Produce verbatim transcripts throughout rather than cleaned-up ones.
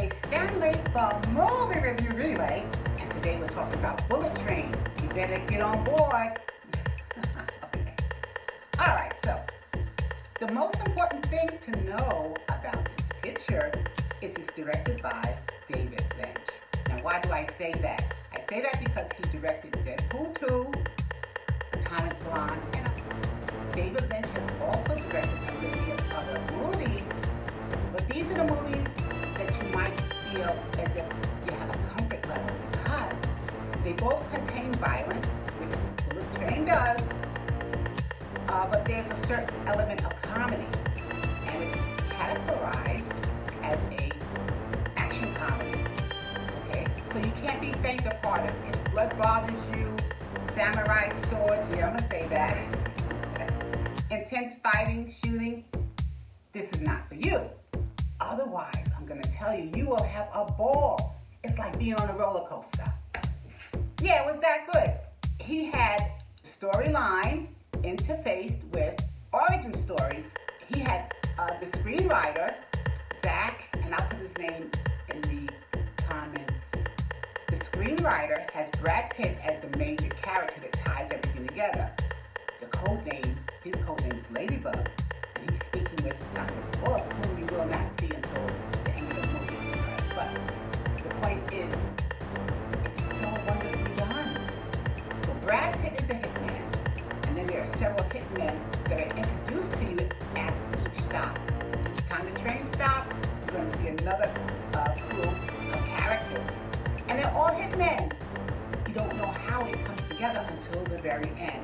J Stanley from Movie Review Relay, and today we're talking about Bullet Train. You better get on board. Okay. All right, so the most important thing to know about this picture is it's directed by David Leitch. Now, why do I say that? I say that because he directed Deadpool two, Atomic Blonde, and David Leitch has also directed a litany of other movies, but these are the movies that you might feel as if you have a comfort level because they both contain violence, which Bullet Train does, uh, but there's a certain element of comedy, and it's categorized as a action comedy. Okay, so you can't be faint of heart. If blood bothers you, samurai swords, yeah, I'm gonna say that. Intense fighting, shooting, this is not for you. Otherwise, I'm gonna tell you, you will have a ball. It's like being on a roller coaster. Yeah, it was that good. He had storyline interfaced with origin stories. He had uh, the screenwriter, Zach, and I'll put his name in the comments. The screenwriter has Brad Pitt as the major character that ties everything together. The code name, his code name is Ladybug, and he's speaking with Sandra Bullock, whom you will not see until the end of the movie. But the point is, it's so wonderfully done. So Brad Pitt is a hitman, and then there are several hitmen that are introduced to you at each stop. Each time the train stops, you're going to see another uh, crew of characters, and they're all hitmen. You don't know how it comes together until the very end.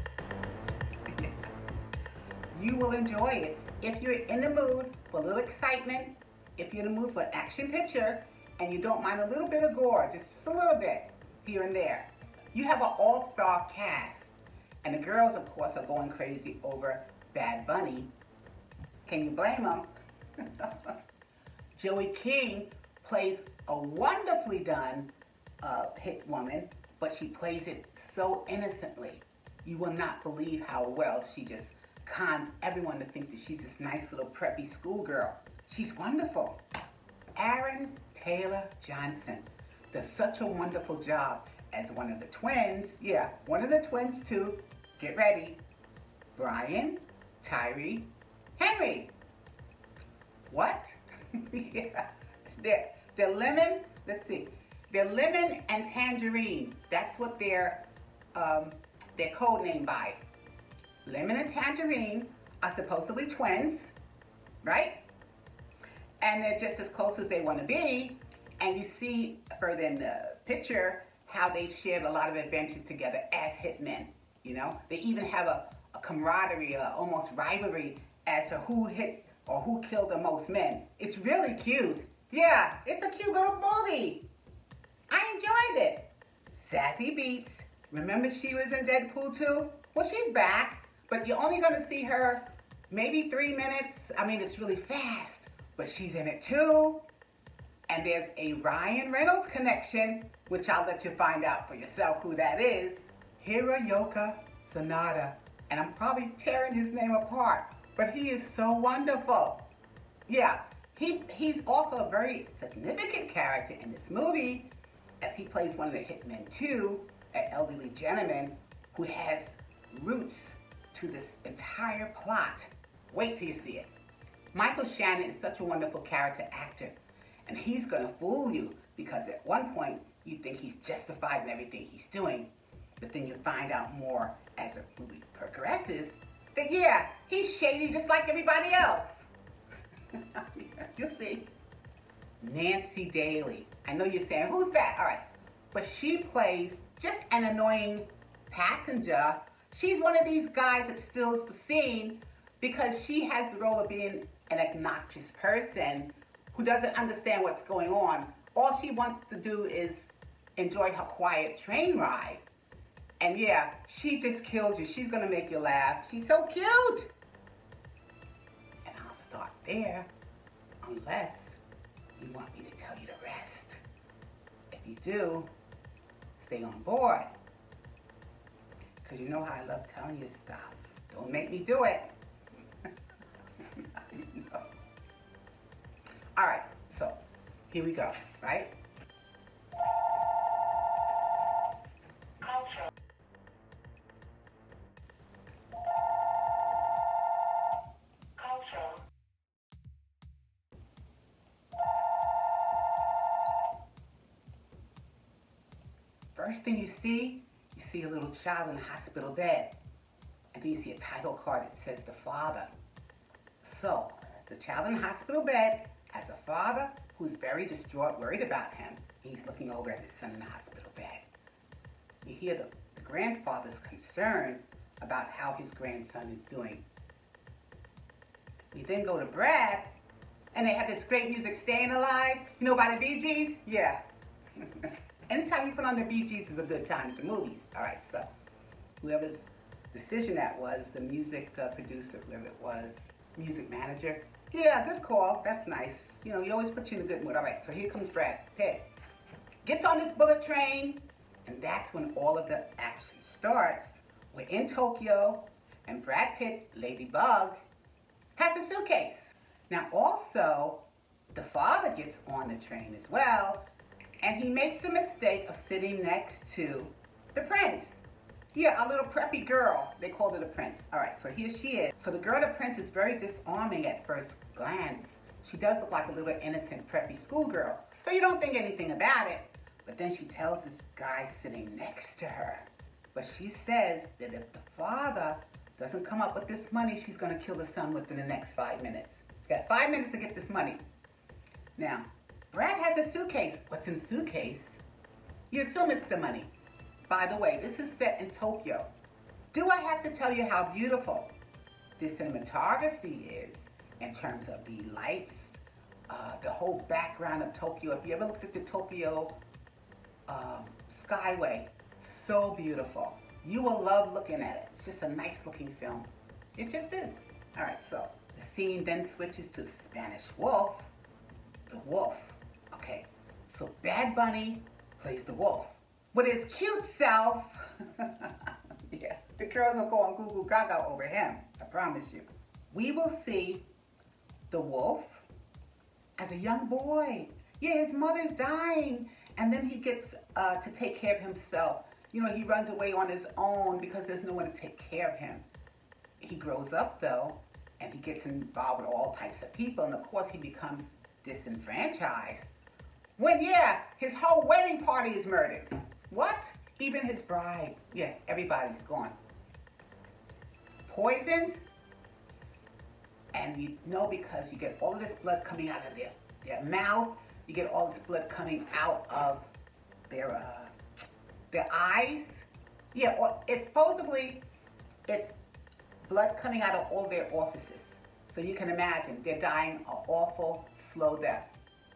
You will enjoy it if you're in the mood for a little excitement, if you're in the mood for an action picture, and you don't mind a little bit of gore, just a little bit here and there. You have an all-star cast, and the girls, of course, are going crazy over Bad Bunny. Can you blame them? Joeyking plays a wonderfully done uh, hit woman, but she plays it so innocently. You will not believe how well she just cons everyone to think that she's this nice little preppy schoolgirl. She's wonderful. Aaron Taylor Johnson does such a wonderful job as one of the twins. Yeah, one of the twins too. Get ready. Brian Tyree Henry. What? Yeah. They're, they're lemon, let's see. They're lemon and tangerine. That's what they're, um, they're codenamed by. Lemon and Tangerine are supposedly twins, right? And they're just as close as they want to be. And you see further in the picture how they've shared a lot of adventures together as hitmen, you know? They even have a, a camaraderie, a almost rivalry as to who hit or who killed the most men. It's really cute. Yeah, it's a cute little movie. I enjoyed it. Sassy Beats. Remember she was in Deadpool two? Well, she's back. But you're only going to see her maybe three minutes. I mean, it's really fast, but she's in it too. And there's a Ryan Reynolds connection, which I'll let you find out for yourself who that is. Hiroyuki Sanada. And I'm probably tearing his name apart, but he is so wonderful. Yeah, he, he's also a very significant character in this movie, as he plays one of the hitmen too, an elderly gentleman who has roots to this entire plot. Wait till you see it. Michael Shannon is such a wonderful character actor, and he's gonna fool you because at one point you think he's justified in everything he's doing, but then you find out more as the movie progresses that yeah, he's shady just like everybody else. You'll see. Nancy Daly. I know you're saying, who's that? All right, but she plays just an annoying passenger. She's one of these guys that steals the scene because she has the role of being an obnoxious person who doesn't understand what's going on. All she wants to do is enjoy her quiet train ride. And yeah, she just kills you. She's gonna make you laugh. She's so cute. And I'll start there, unless you want me to tell you the rest. If you do, stay on board. Because you know how I love telling you stuff. Don't make me do it. All right, so Here we go, right? First thing you see, you see a little child in a hospital bed. And then you see a title card that says the father. So, the child in the hospital bed has a father who's very distraught, worried about him. He's looking over at his son in the hospital bed. You hear the, the grandfather's concern about how his grandson is doing. We then go to Brad, and they have this great music, Staying Alive. You know by the Bee Gees? Yeah. Anytime you put on the Bee Gees is a good time at the movies. All right, so whoever's decision that was, the music uh, producer, whoever it was, music manager, yeah, good call. That's nice. You know, you always put you in a good mood. All right, so here comes Brad Pitt. Gets on this bullet train, and that's when all of the action starts. We're in Tokyo, and Brad Pitt, Ladybug, has a suitcase. Now also, the father gets on the train as well, and he makes the mistake of sitting next to the prince. Yeah, a little preppy girl. They called it a prince. All right, so here she is. So the girl, the prince, is very disarming at first glance. She does look like a little innocent, preppy schoolgirl. So you don't think anything about it. But then she tells this guy sitting next to her. But she says that if the father doesn't come up with this money, she's going to kill the son within the next five minutes. She's got five minutes to get this money. Now, Brad has a suitcase. What's in the suitcase? You assume it's the money. By the way, this is set in Tokyo. Do I have to tell you how beautiful the cinematography is in terms of the lights, uh, the whole background of Tokyo? If you ever looked at the Tokyo um, Skyway, so beautiful. You will love looking at it. It's just a nice looking film. It just is. All right, so the scene then switches to the Spanish wolf. The wolf. Okay, so Bad Bunny plays the wolf with his cute self. Yeah, the girls will go on Google Gaga over him, I promise you. We will see the wolf as a young boy. Yeah, his mother's dying, and then he gets uh, to take care of himself. You know, he runs away on his own because there's no one to take care of him. He grows up, though, and he gets involved with all types of people, and of course he becomes disenfranchised. When, yeah, his whole wedding party is murdered. What? Even his bride. Yeah, everybody's gone. Poisoned. And you know, because you get all of this blood coming out of their, their mouth, you get all this blood coming out of their, uh, their eyes. Yeah, or it's supposedly, it's blood coming out of all their orifices. So you can imagine, they're dying an awful, slow death.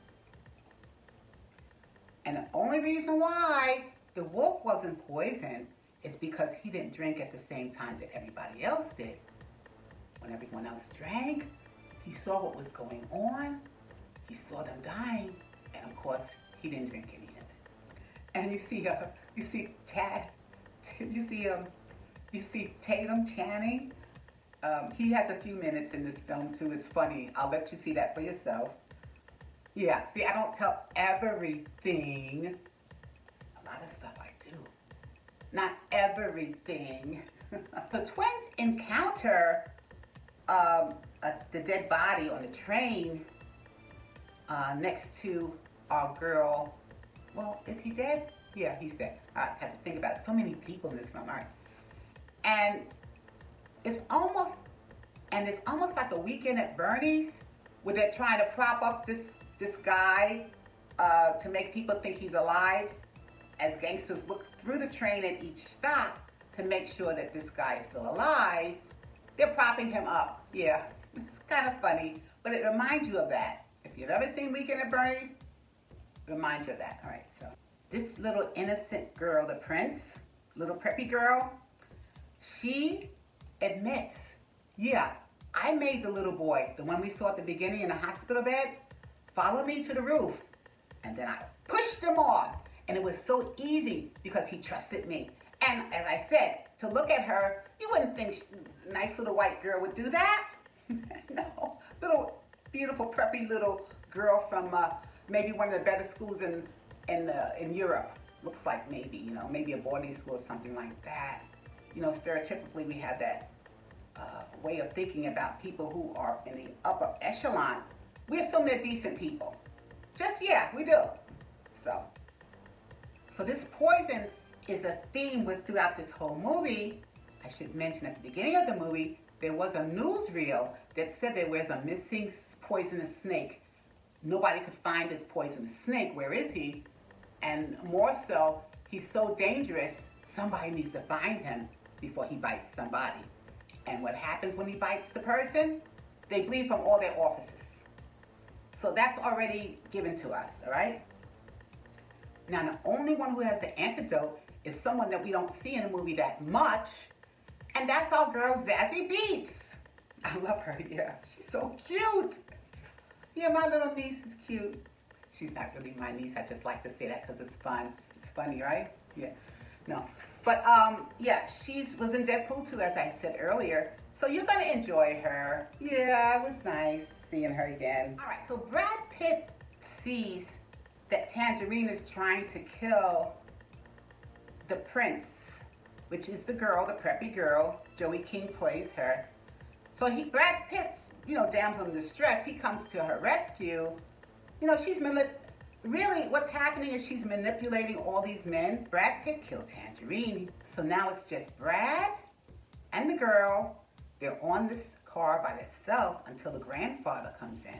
And the only reason why the wolf wasn't poisoned is because he didn't drink at the same time that everybody else did. When everyone else drank, he saw what was going on, he saw them dying, and of course, he didn't drink any of it. And you see, uh, you see Tad, you see, um, you see Tatum Channing. Um, he has a few minutes in this film too. It's funny. I'll let you see that for yourself. Yeah, see, I don't tell everything. A lot of stuff I do. Not everything. The twins encounter um, a, the dead body on the train uh, next to our girl. Well, is he dead? Yeah, he's dead. I had to think about it. So many people in this film, all right. And it's almost, and it's almost like a Weekend at Bernie's, where they're trying to prop up this this guy uh, to make people think he's alive, as gangsters look through the train at each stop to make sure that this guy is still alive. They're propping him up. Yeah, it's kind of funny, but it reminds you of that. If you've ever seen Weekend at Bernie's, it reminds you of that. All right, so this little innocent girl, the prince, little preppy girl, she admits, yeah, I made the little boy, the one we saw at the beginning in the hospital bed, follow me to the roof. And then I pushed him off. And it was so easy because he trusted me. And as I said, to look at her, you wouldn't think a nice little white girl would do that. No, little beautiful preppy little girl from uh, maybe one of the better schools in in uh, in Europe. Looks like maybe, you know, maybe a boarding school or something like that. You know, stereotypically we have that uh, way of thinking about people who are in the upper echelon. We assume they're decent people. Just, yeah, we do. So, so this poison is a theme with throughout this whole movie. I should mention at the beginning of the movie, there was a newsreel that said there was a missing poisonous snake. Nobody could find this poisonous snake. Where is he? And more so, he's so dangerous, somebody needs to find him before he bites somebody. And what happens when he bites the person? They bleed from all their orifices. So that's already given to us, all right? Now, the only one who has the antidote is someone that we don't see in the movie that much, and that's our girl, Zazie Beetz. I love her, yeah. She's so cute. Yeah, my little niece is cute. She's not really my niece. I just like to say that because it's fun. It's funny, right? Yeah. No. But, um, yeah, she was in Deadpool two, as I said earlier. So you're going to enjoy her. Yeah, it was nice seeing her again. All right, so Brad Pitt sees that Tangerine is trying to kill the prince, which is the girl, the preppy girl. Joey King plays her. So he, Brad Pitt's, you know, damsel in distress, he comes to her rescue. You know, she's, really what's happening is she's manipulating all these men. Brad Pitt killed Tangerine. So now it's just Brad and the girl. They're on this car by themselves until the grandfather comes in.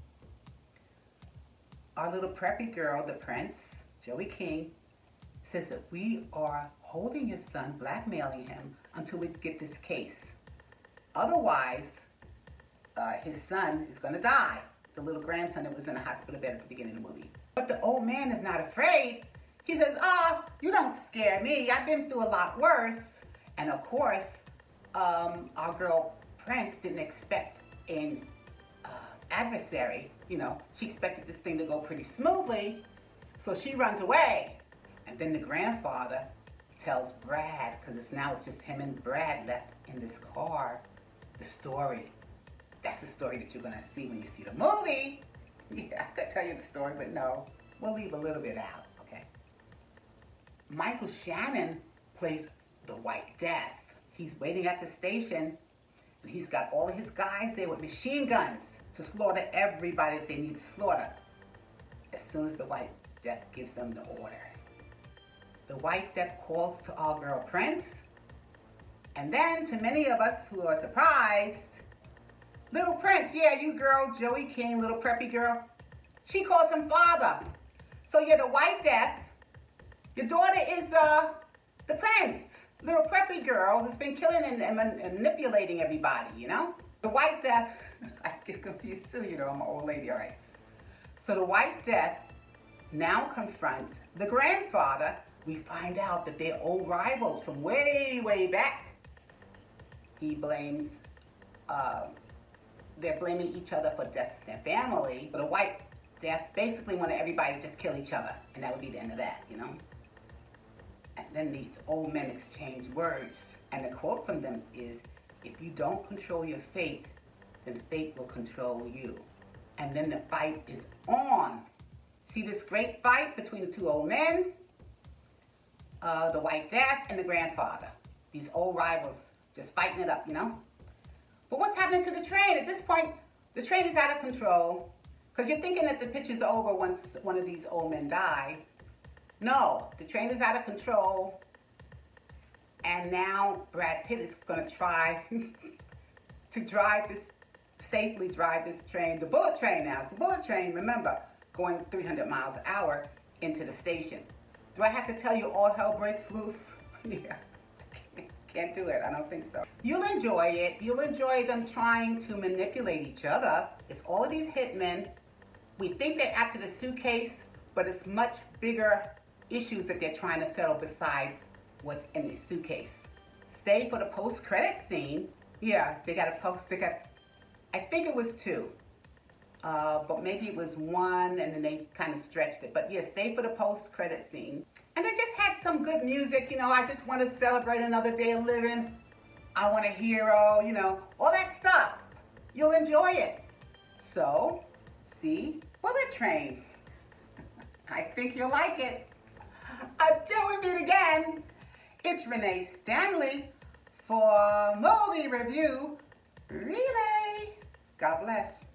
Our little preppy girl, the prince, Joey King, says that we are holding your son, blackmailing him until we get this case. Otherwise, uh, his son is going to die. The little grandson that was in the hospital bed at the beginning of the movie. But the old man is not afraid. He says, ah, oh, you don't scare me. I've been through a lot worse. And of course, um, our girl Prince didn't expect an uh, adversary. You know, she expected this thing to go pretty smoothly. So she runs away. And then the grandfather tells Brad, because it's now it's just him and Brad left in this car, the story. That's the story that you're going to see when you see the movie. Yeah, I could tell you the story, but no. We'll leave a little bit out, okay? Michael Shannon plays the White Death. He's waiting at the station, and he's got all of his guys there with machine guns to slaughter everybody that they need to slaughter as soon as the White Death gives them the order. The White Death calls to our girl Prince, and then to many of us who are surprised, little Prince, yeah, you girl, Joey King, little preppy girl, she calls him father. So you're the White Death. Your daughter is uh, the Prince, little preppy girl who's been killing and, and manipulating everybody, you know? The White Death, I get confused too, you know, I'm an old lady, all right. So the White Death now confronts the grandfather. We find out that they're old rivals from way, way back. He blames, uh, they're blaming each other for deaths in their family. But the White Death basically wanted everybody to just kill each other, and that would be the end of that, you know? And then these old men exchange words, and the quote from them is, if you don't control your fate, then fate will control you. And then the fight is on. See this great fight between the two old men, uh, the White Death and the grandfather. These old rivals just fighting it up, you know? But what's happening to the train? At this point, the train is out of control. Because you're thinking that the picture's over once one of these old men die. No, the train is out of control. And now Brad Pitt is going to try to drive this, safely drive this train, the bullet train now. It's the bullet train, remember, going three hundred miles an hour into the station. Do I have to tell you all hell breaks loose? Yeah. Can't do it. I don't think so. You'll enjoy it. You'll enjoy them trying to manipulate each other. It's all of these hitmen. We think they're after the suitcase, but it's much bigger issues that they're trying to settle besides what's in the suitcase. Stay for the post-credit scene. Yeah, they got a post. They got, I think it was two, uh, but maybe it was one, and then they kind of stretched it. But yeah, stay for the post-credit scene. And they just had some good music, you know, I just want to celebrate another day of living. I want a hero, you know, all that stuff. You'll enjoy it. So, see, bullet train. I think you'll like it. Until we meet again, it's Renee Stanley for Movie Review Relay. God bless.